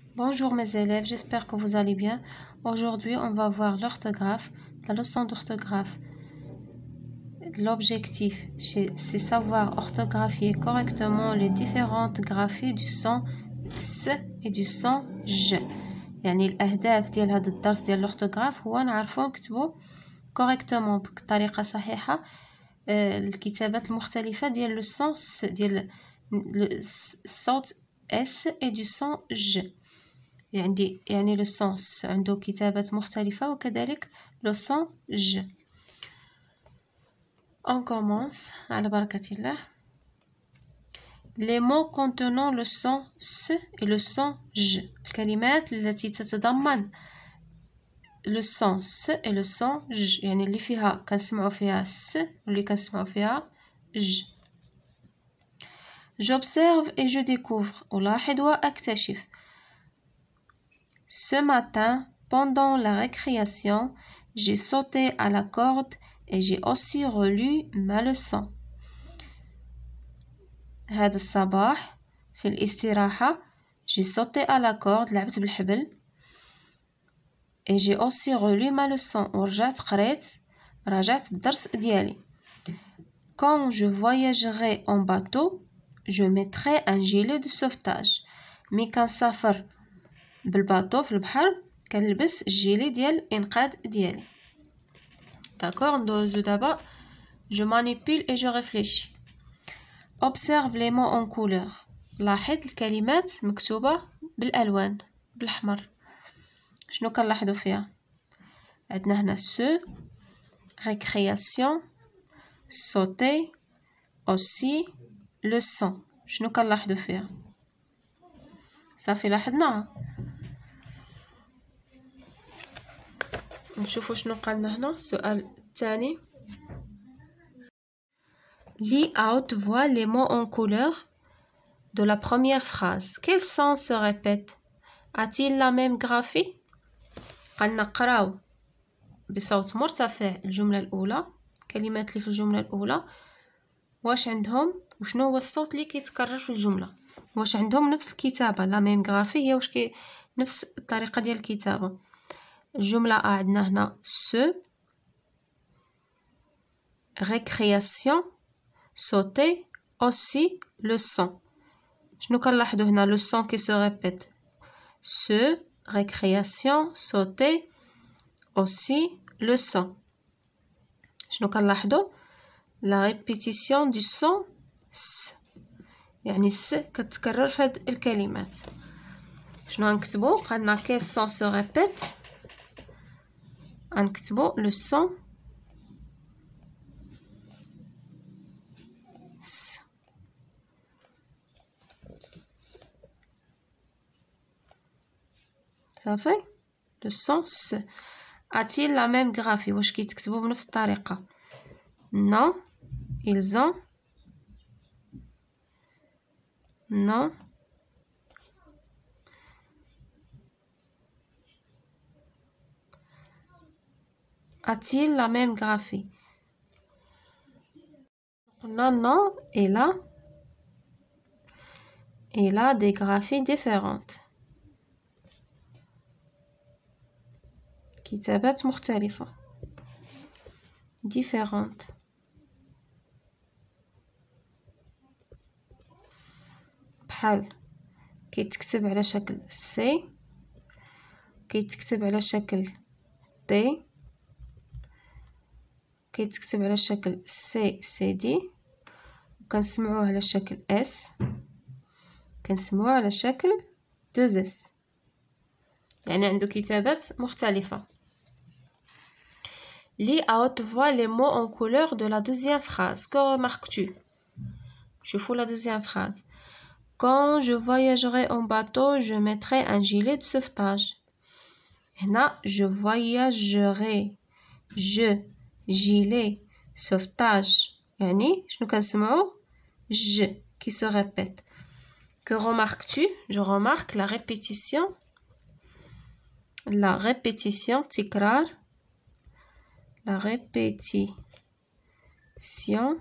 Bonjour mes élèves, j'espère que vous allez bien. Aujourd'hui, on va voir l'orthographe, la leçon d'orthographe. L'objectif, c'est savoir orthographier correctement les différentes graphies du son S et du son J. يعني الأهداف ديال هذا الدرس ديال الأورثوغراف هو نعرفو نكتبو كوريكتومون بطريقة صحيحة الكتابات المختلفة ديال لو سون س ديال الصوت اس et du son ج. يعني لو سون س عنده كتابات مختلفة وكذلك لو سون ج. On commence على بركة الله. Les mots contenant le son S et le son J. الكلمات التي تتضمن le son S et le son J. يعني اللي فيها كنسمعوا فيها S واللي كنسمعوا فيها J. J'observe et je découvre. ألاحظ وأكتشف. Ce matin, pendant la récréation, j'ai sauté à la corde et j'ai aussi relu ma leçon. هذا الصباح في الاستراحة j'ai sauté à la corde لعبت بالحبل et j'ai aussi relu ma leçon ورجعت قريت راجعت الدرس ديالي. Quand je voyagerai en bateau je mettrai un gilet de sauvetage. مي كنسافر بالباطو في البحر كنلبس الجيلي ديال الانقاذ ديالي. D'accord, d'abord je manipule et je réfléchis. Observe les mots en couleur. لاحظ الكلمات مكتوبة بالألوان بالأحمر. شنو كنلاحظوا فيها؟ عندنا هنا ce, récréation, sauter, aussi, leçon. شنو كنلاحظوا فيها؟ صافي لاحظناها. نشوفوا شنو قالنا هنا. السؤال الثاني. Lis à haute voix les mots en couleur de la première phrase. Quel son se répète? A-t-il la même graphie? قالنا قراو بصوت مرتفع الجملة الأولى. كلمات اللي في الجملة الأولى واش عندهم وشنو هو الصوت اللي كيتكرر في الجملة؟ واش عندهم نفس الكتابة لا ميم غرافي هي واش نفس الطريقة ديال الكتابة؟ الجملة عندنا هنا ce, récréation, sauter, aussi, leçon. شنو كنلاحظوا هنا le son qui se répète ce, récréation, sauter, aussi, leçon. شنو كنلاحظوا la répétition du son s. يعني الس كتكرر في هاد الكلمات. شنو غنكتبوا؟ قالنا quel son se répète. غنكتبوا le son s. صافي le son s. A-t-il la même graphie؟ واش كيتكتبوا بنفس الطريقة؟ non, ils ont non. A-t-il la même graphie? Non, non, il a des graphies différentes. كتابات مختلفة. différentes. بحال كيتكتب على شكل سي كيتكتب على شكل دي كيتكتب على شكل سي دي وكنسمعوه على شكل اس كنسمعوه على شكل دوز اس. يعني عنده كتابات مختلفة. Lis à haute voix les mots en couleur de la deuxième phrase. Que remarques-tu? Je fous la deuxième phrase. Quand je voyagerai en bateau, je mettrai un gilet de sauvetage. هنا je voyagerai gilet sauvetage يعني شنو كنسمعو ج qui se répète. Que remarques-tu? Je remarque la répétition تكرار la répétition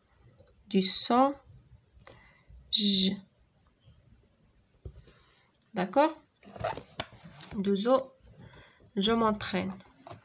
du son j. d'accord. Douzo, je m'entraîne.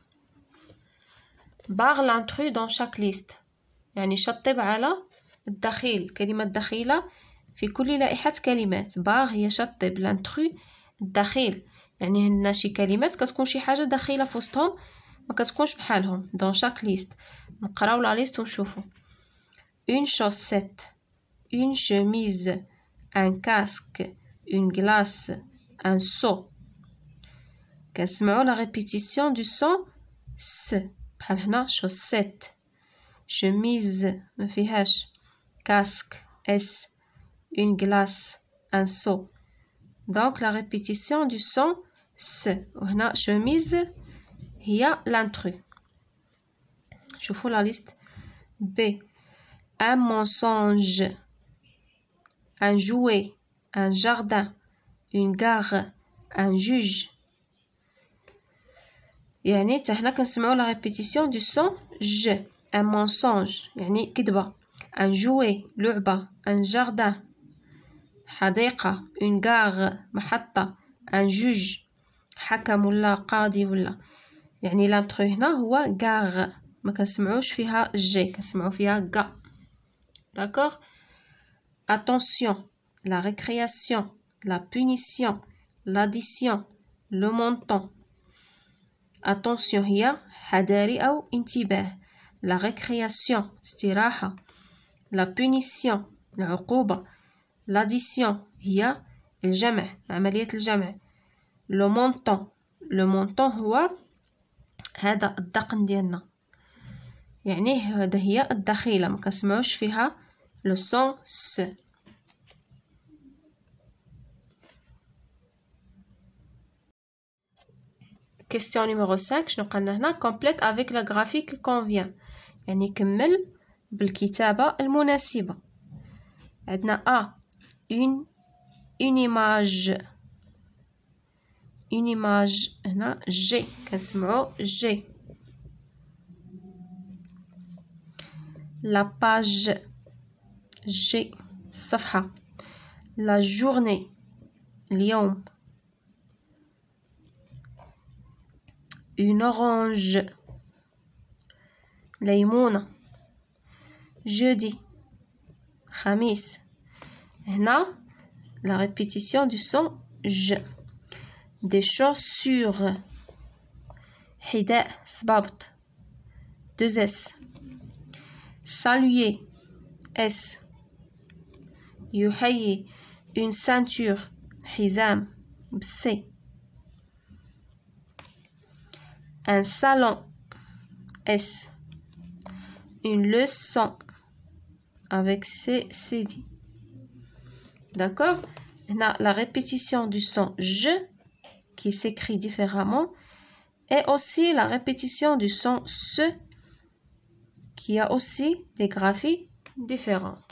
barre l'intrus dans chaque liste. يعني شطب على الدخيل، كلمة دخيلة في كل لائحة كلمات. باغ هي شطب، لانترو الدخيل، يعني هنا شي كلمات كتكون شي حاجة دخيلة في وسطهم ما كتكونش بحالهم. dans chaque liste. نقراو لا ليست ونشوفو. une chaussette, une chemise, un casque, une glace, un seau. كنسمعو لا ريبيتيسيون دو سون س، بحال هنا chaussette, chemise ما فيهاش، casque S, une glace, un seau. Donc la répétition du son S. وهنا chemise هي l'intrus. شوفوا la liste. B, un mensonge, un jouet, un jardin, une gare, un juge. يعني هنا كنسمعوا la répétition du son J. un mensonge يعني كذبة. un jouet لعبة. un jardin حديقة. une gare محطة. un juge حكم ولا قاضي ولا. يعني لانترو هنا هو gare، ما كنسمعوش فيها جي، كنسمعو فيها غا. d'accord. attention, la récréation, la punition, l'addition, le montant. attention هي حذاري أو انتباه. la récréation استراحة. la punition العقوبة. l'addition هي الجمع، عملية الجمع. le montant هو هذا الدقن ديالنا، يعني هذا هي الدخيلة ما كنسمعوش فيها لو سون س. question numéro 5 شنو قالنا هنا؟ complète avec la graphique qui convient، يعني كمل بالكتابة المناسبة. عندنا A une image هنا G كنسمعو G. la page G الصفحة. la journée اليوم. une orange ليمونة. jeudi خميس. هنا la répétition du son J. des chaussures حذاء صبابط 2S. saluer S. يحيي une ceinture حزام بC. un salon S. une leçon avec CD. d'accord. هنا la répétition du son je qui s'écrit différemment et aussi la répétition du son se qui a aussi des graphies différentes.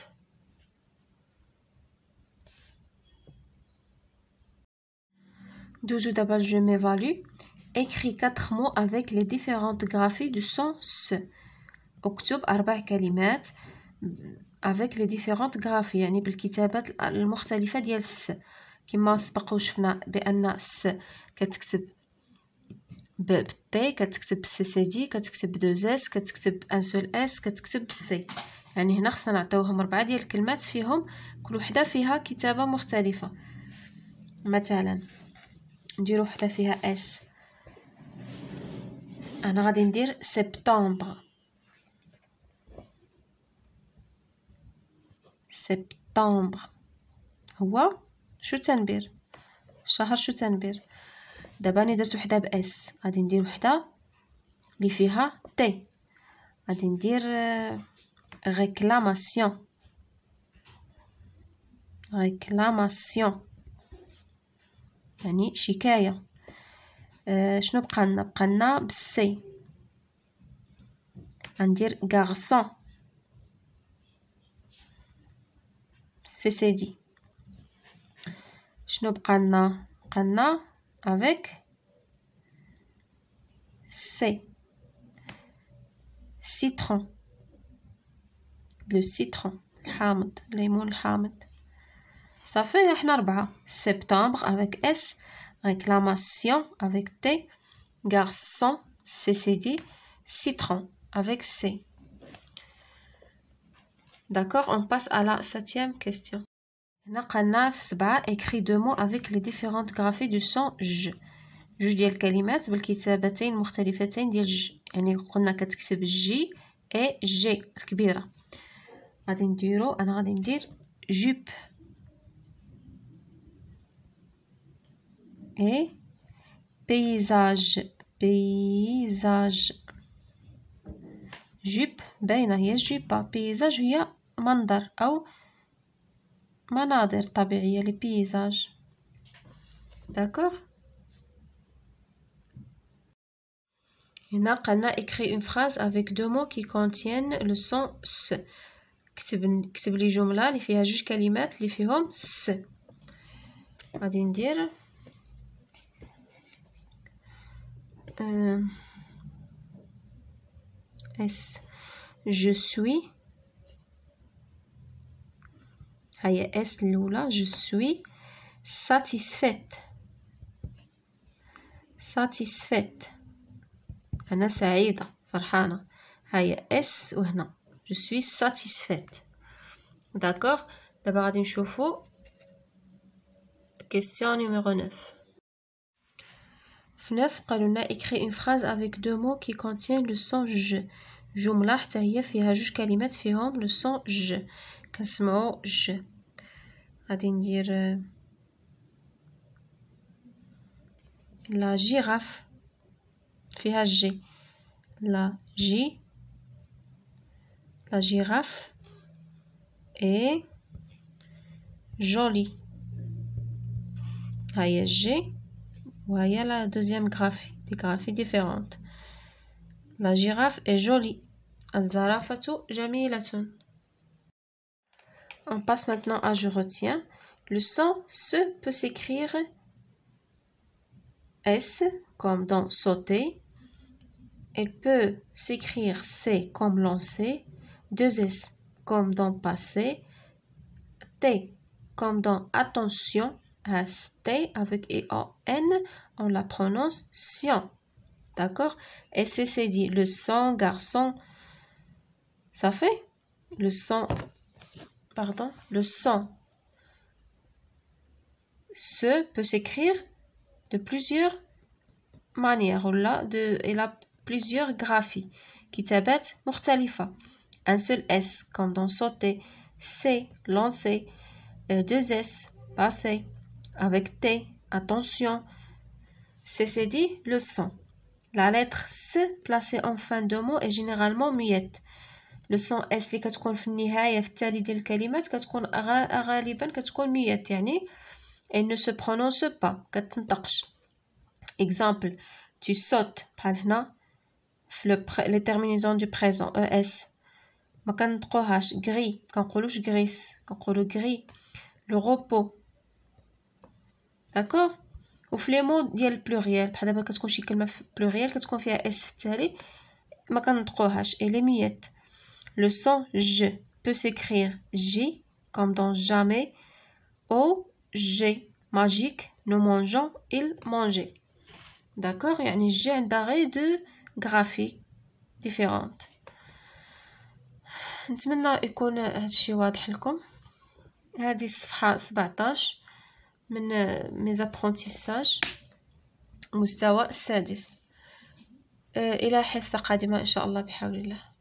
Douzou d'abord je m'évalue. Écris 4 mots avec les différentes graphies du son se. اكتب 4 كلمات avec les différentes graphies، يعني بالكتابات المختلفة ديال الس. كما سبق وشفنا بأن الس كتكتب بالتي، كتكتب بالسي سي دي، كتكتب بدوز اس، كتكتب ان سول اس، كتكتب بالسي. يعني هنا خصنا نعطيوهم 4 ديال الكلمات فيهم كل وحده فيها كتابه مختلفه. مثلا نديرو وحده فيها اس. انا غادي ندير سبتمبر. هو شو تنبير، شهر شو تنبير. دابا انا درت وحده باس، غادي ندير وحده اللي فيها تي، غادي ندير réclamation يعني شكايه. شنو بقالنا بالسي، غندير garçon CCD. شنو بقالنا avec C. citron le citron الحامض، الليمون الحامض. صافي احنا 4 septembre avec S, réclamation avec T, garçon CCD, citron avec C. D'accord, on passe à la 7e question. هنا قالنا في 7 écrit 2 mots avec les différentes graphies du son ج. جوج ديال الكلمات بالكتابتين مختلفتين ديال ج، يعني قلنا كتكتب جي اي جي الكبيره. انا غادي ندير جوب اي بيزاج جوب باينه هي جوبا، بيزاج هي منظر او مناظر طبيعيه، لي بيزاج. داكوغ. هنا قالنا écrit une phrase avec 2 mots qui contiennent le son s. كتب لي جمله اللي فيها جوج كلمات اللي فيهم س. غادي ندير اس je suis، هيا اس الاولى je suis satisfaite انا سعيده فرحانه، هيا اس وهنا je suis satisfaite. d'accord. دابا غادي نشوفو question numéro 9. في 9 قالوا لنا écrit une phrase avec 2 mots qui contiennent le son j. جمله حتى هي فيها جوج كلمات فيهم le son j. كنسمعو ج. غادي ندير la girafe فيها جي، la girafe est jolie. هيا جي وهي la deuxième graphie، des graphies différentes. la girafe est jolie. الزرافة جميلة. On passe maintenant à je retiens. Le son se peut s'écrire S comme dans sauter. Elle peut s'écrire C comme lancer, 2 S comme dans passer, T comme dans attention, S-T avec E-O-N, on la prononce sion. D'accord. Et c'est dit le son garçon, ça fait le son, pardon, le son se peut s'écrire de plusieurs manières. Il a plusieurs graphies. كتابات مختلفة. Un seul S comme dans sauter, C lancer, 2 S passer, avec T attention. C'est dit le son. La lettre S placée en fin de mot est généralement muette. Le son S اللي كتكون في النهاية في التالي ديال الكلمات كتكون غالبا كتكون muette، يعني elle ne se prononce pas، كتنطقش. Exemple, tu sautes بحال هنا في les terminaisons du présent ES ما كنطقوهاش. gris كنقولوش gris، كنقولو gris. le repos. d'accord. وفي لي مو ديال البلوريال بحال دابا كتكون شي كلمه في بلوريال كتكون فيها اس في التالي ما كنطقوهاش et les miettes. le son je peut s'écrire J comme dans jamais, ou G magique nous mangeons il mangeait. d'accord. يعني G عندها غير دو graphies différentes. نتمنى يكون هادشي واضح لكم. هذه الصفحة 17 من ميزابرونتيساج مستوى السادس. إلى حصة قادمة إن شاء الله بحول الله.